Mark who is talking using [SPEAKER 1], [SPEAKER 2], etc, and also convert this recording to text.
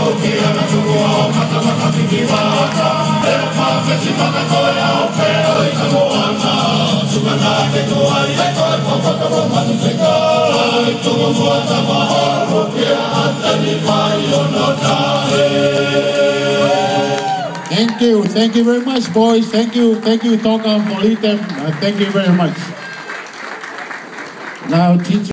[SPEAKER 1] Thank you very much, boys. Thank you, Toka, Politem. Thank you very much. Now, teacher.